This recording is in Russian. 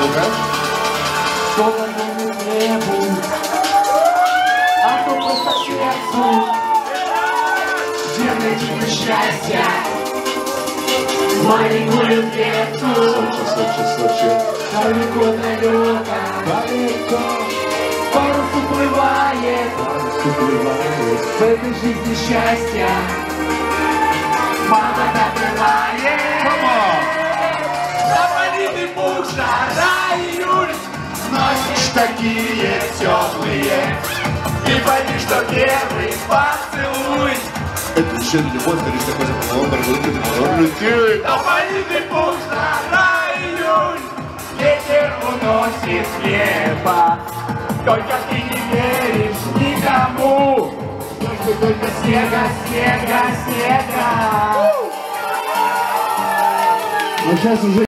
Что готовит небу, а то просто сердцу. Где найти счастье, маленькую клетку. Сочи. Далеко, парус уплывает в этой жизни счастья. Мама добывает. Запалитый пух, жара, июль, носишь такие теплые. И пойми, что первый поцелуй. Это еще любовь, говоришь, такой запалитый. Запалитый пух, жара, июнь, ветер уносит небо. Только ты не веришь никому. Только снега. Ну сейчас уже